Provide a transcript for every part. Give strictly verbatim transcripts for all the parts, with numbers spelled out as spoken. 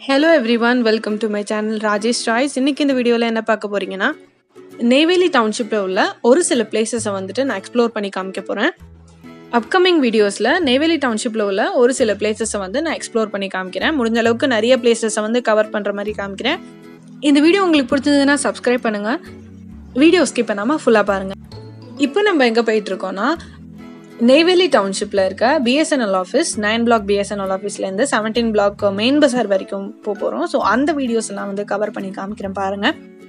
Hello everyone, welcome to my channel raji'schoice. இன்னைக்கு இந்த வீடியோல என்ன பார்க்க போறீங்கன்னா Neyveli Townshipல உள்ள ஒரு சில பிளேसेस வந்துட்டு நான் எக்ஸ்ப்ளோர் பண்ணி காமிக்க போறேன். அப்கமிங் வீடியோஸ்ல Neyveli Townshipல உள்ள ஒரு சில பிளேसेस வந்து நான் எக்ஸ்ப்ளோர் பண்ணி காமிக்கிறேன். முடிஞ்ச அளவுக்கு நிறைய பிளேसेस வந்து கவர் பண்ற மாதிரி காமிக்கிறேன். இந்த வீடியோ உங்களுக்கு பிடிச்சதுன்னா Subscribe பண்ணுங்க. வீடியோ ஸ்கிப் பண்ணாம ஃபுல்லா பாருங்க. இப்போ நம்ம எங்க போயிட்டு இருக்கோம்னா Neyveli Townshipல இருக்க B S N L office nine block B S N L ஆஃபீஸ்ல இருந்து seventeen block மெயின் பஸார் வரைக்கும் போக போறோம். ஸோ அந்த வீடியோஸ் எல்லாம் வந்து கவர் பண்ணி காமிக்கிறேன் பாருங்க.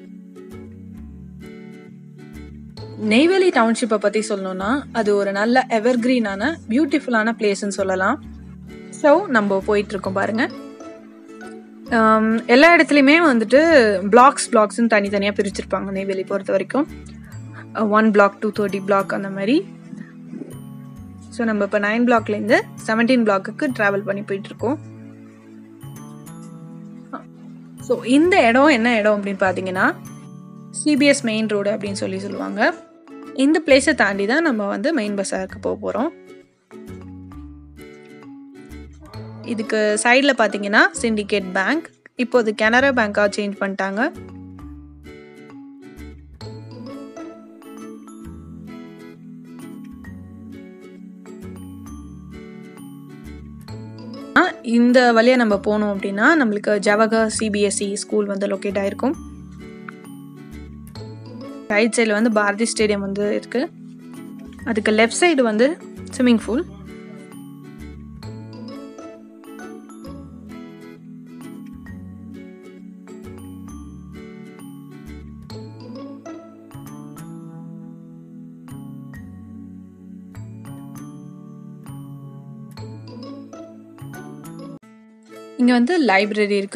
Neyveli Township பத்தி சொல்லணும்னா அது ஒரு நல்ல எவர்கிரீனான பியூட்டிஃபுல்லான பிளேஸ்ன்னு சொல்லலாம். ஸோ நம்ம போயிட்டு இருக்கோம் பாருங்க. எல்லா இடத்துலையுமே வந்துட்டு பிளாக்ஸ் பிளாக்ஸ்ன்னு தனித்தனியாக பிரிச்சிருப்பாங்க நெய்வேலி பொறுத்த வரைக்கும். One block two thirty block அந்த மாதிரி. ஸோ நம்ம இப்போ நைன் பிளாக்லேருந்து செவன்டீன் பிளாக்குக்கு ட்ராவல் பண்ணி போயிட்டுருக்கோம். ஸோ இந்த இடம் என்ன இடம் அப்படின்னு பார்த்தீங்கன்னா சிபிஎஸ் மெயின் ரோடு அப்படின்னு சொல்லி சொல்லுவாங்க. இந்த பிளேஸை தாண்டி தான் நம்ம வந்து மெயின் பஸாருக்கு போக போகிறோம். இதுக்கு சைடில் பார்த்தீங்கன்னா சிண்டிகேட் பேங்க், இப்போ அது கனரா பேங்காக சேஞ்ச் பண்ணிட்டாங்க. இந்த வழியாக நம்ம போனோம் அப்படின்னா நம்மளுக்கு ஜவஹர் சிபிஎஸ்இ ஸ்கூல் வந்து லொக்கேட் ஆயிருக்கும். ரைட் சைடில் வந்து பாரதி ஸ்டேடியம் வந்து இருக்கு. அதுக்கு லெஃப்ட் சைடு வந்து ஸ்விம்மிங் பூல். இங்கே வந்து லைப்ரரி இருக்கு.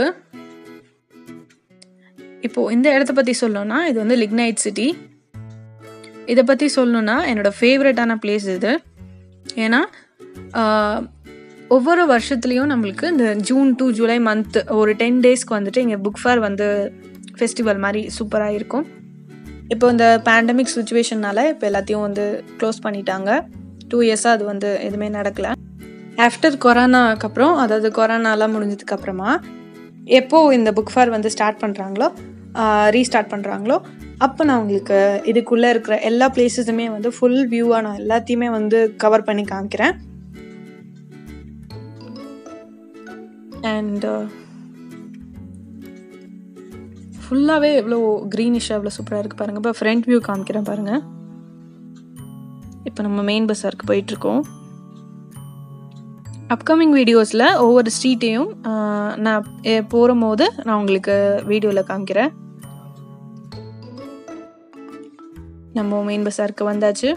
இப்போ இந்த இடத்த பற்றி சொல்லணும்னா இது வந்து லிக்னைட் சிட்டி. இதை பற்றி சொல்லணும்னா என்னோட ஃபேவரட்டான பிளேஸ் இது. ஏன்னா ஒவ்வொரு வருஷத்துலேயும் நம்மளுக்கு இந்த ஜூன் டு ஜூலை மந்த் ஒரு டென் டேஸ்க்கு வந்துட்டு இங்கே புக் ஃபேர் வந்து ஃபெஸ்டிவல் மாதிரி சூப்பராக இருக்கும். இப்போ இந்த பேண்டமிக் சுச்சுவேஷன்னால இப்போ எல்லாத்தையும் வந்து க்ளோஸ் பண்ணிட்டாங்க. டூ இயர்ஸாக அது வந்து எதுவுமே நடக்கலை. ஆஃப்டர் கொரோனாக்கு அப்புறம், அதாவது கொரோனாலாம் முடிஞ்சதுக்கு அப்புறமா எப்போ இந்த புக் ஃபேர் வந்து ஸ்டார்ட் பண்ணுறாங்களோ ரீஸ்டார்ட் பண்ணுறாங்களோ அப்போ நான் உங்களுக்கு இதுக்குள்ளே இருக்கிற எல்லா பிளேஸஸுமே வந்து ஃபுல் வியூவாக நான் எல்லாத்தையுமே வந்து கவர் பண்ணி காமிக்கிறேன். அண்ட் ஃபுல்லாகவே எவ்வளோ க்ரீனிஷாக எவ்வளோ சூப்பராக இருக்குது பாருங்கள். இப்போ ஃப்ரண்ட் வியூ காமிக்கிறேன் பாருங்கள். இப்போ நம்ம மெயின் பஸாருக்கு போயிட்டுருக்கோம். அப்கமிங் வீடியோஸில் ஒவ்வொரு ஸ்ட்ரீட்டையும் நான் போகிற போது நான் உங்களுக்கு வீடியோவில் காமிக்கிறேன். நம்ம மெயின் பஸாருக்கு வந்தாச்சு.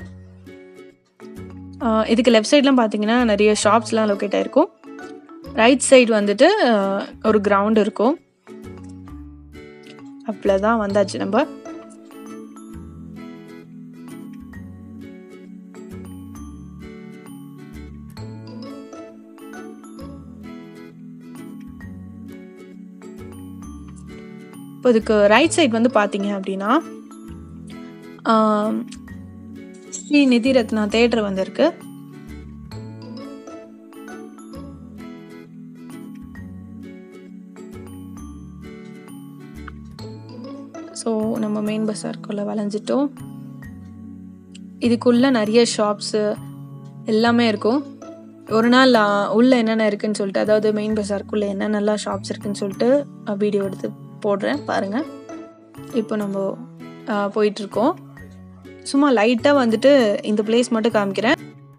இதுக்கு லெஃப்ட் சைட்லாம் பார்த்தீங்கன்னா நிறைய ஷாப்ஸ்லாம் லொக்கேட் ஆகிருக்கும். ரைட் சைடு வந்துட்டு ஒரு கிரவுண்ட் இருக்கும். அப்படில் தான் வந்தாச்சு நம்ம. இப்போ இதுக்கு ரைட் சைட் வந்து பார்த்தீங்க அப்படின்னா ஸ்ரீ நிதி ரத்னா தேட்டர் வந்து இருக்கு. ஸோ நம்ம மெயின் பஸாருக்குள்ள வளைஞ்சிட்டோம். இதுக்குள்ள நிறைய ஷாப்ஸு எல்லாமே இருக்கும். ஒரு நாள் உள்ள என்னென்ன இருக்குன்னு சொல்லிட்டு, அதாவது மெயின் பஸாருக்குள்ள என்னென்னலாம் ஷாப்ஸ் இருக்குன்னு சொல்லிட்டு வீடியோ எடுத்து போடுறேன் பாருங்கள். இப்போ நம்ம போயிட்டுருக்கோம். சும்மா லைட்டாக வந்துட்டு இந்த பிளேஸ் மட்டும் காமிக்கிறேன்.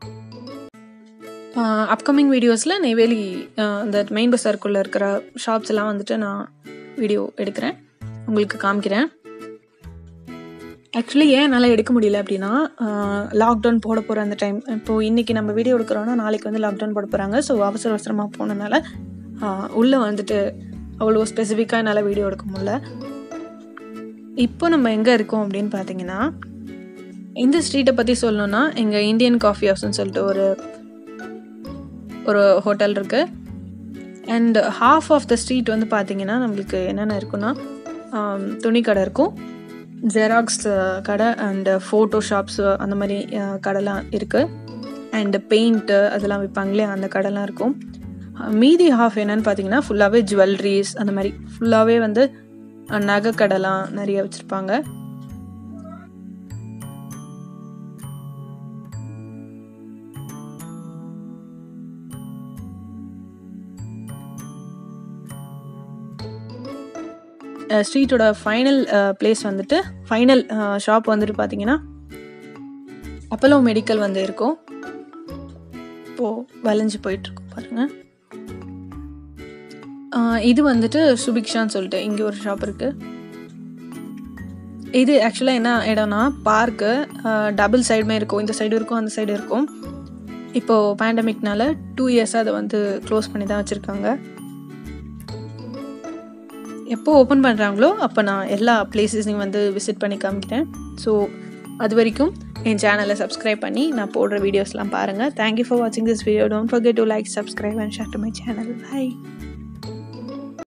அப்கமிங் வீடியோஸில் நெய்வேலி இந்த மெயின் பஸாருக்குள்ளே இருக்கிற ஷாப்ஸ் எல்லாம் வந்துட்டு நான் வீடியோ எடுக்கிறேன், உங்களுக்கு காமிக்கிறேன். ஆக்சுவலி ஏன் என்னால் எடுக்க முடியல அப்படின்னா லாக்டவுன் போட போகிற அந்த டைம். இப்போது இன்றைக்கி நம்ம வீடியோ எடுக்கிறோன்னா நாளைக்கு வந்து லாக்டவுன் போட போகிறாங்க. ஸோ அவசர அவசரமாக போனதுனால உள்ளே வந்துட்டு அவ்வளோ ஸ்பெசிஃபிக்காக என்னால் வீடியோ எடுக்க முடியல. இப்போ நம்ம எங்கே இருக்கோம் அப்படின்னு பார்த்தீங்கன்னா இந்த ஸ்ட்ரீட்டை பற்றி சொல்லணும்னா எங்கள் இந்தியன் காஃபி ஹவுஸ்ன்னு சொல்லிட்டு ஒரு ஒரு ஹோட்டல் இருக்குது. And half of the street வந்து பார்த்தீங்கன்னா நம்மளுக்கு என்னென்ன இருக்குன்னா துணி கடை இருக்கும், ஜெராக்ஸ் கடை அண்ட் ஃபோட்டோ ஷாப்ஸு அந்த மாதிரி கடைலாம் இருக்குது. அண்டு பெயிண்ட்டு அதெல்லாம் விற்பாங்களே அந்த கடைலாம் இருக்கும். மீதி ஹாஃப் என்னன்னு பார்த்தீங்கன்னா ஃபுல்லாகவே ஜுவல்லரிஸ் அந்த மாதிரி ஃபுல்லாகவே வந்து நகை கடைலாம் நிறைய வச்சுருப்பாங்க. ஸ்ட்ரீட்டோட ஃபைனல் பிளேஸ் வந்துட்டு ஃபைனல் ஷாப் வந்துட்டு பார்த்தீங்கன்னா அப்போலோ மெடிக்கல் வந்து இருக்கும். இப்போது வளைஞ்சு போயிட்டுருக்கோம் பாருங்கள். இது வந்துட்டு சுபிக்ஷான்னு சொல்லிட்டு இங்கே ஒரு ஷாப் இருக்குது. இது ஆக்சுவலாக என்ன இடம்னா பார்க்கு, டபுள் சைடுமே இருக்கும், இந்த சைடு இருக்கும் அந்த சைடு இருக்கும். இப்போது பேண்டமிக்னால டூ இயர்ஸாக அதை வந்து க்ளோஸ் பண்ணி தான் வச்சுருக்காங்க. எப்போ ஓப்பன் பண்ணுறாங்களோ அப்போ நான் எல்லா பிளேஸஸையும் வந்து விசிட் பண்ணி காமிக்கிறேன். ஸோ அது வரைக்கும் என் சேனலை சப்ஸ்கிரைப் பண்ணி நான் போடுற வீடியோஸ்லாம் பாருங்கள். தேங்க்யூ ஃபார் வாட்சிங் this video. Don't forget to like, subscribe and share to my channel. By.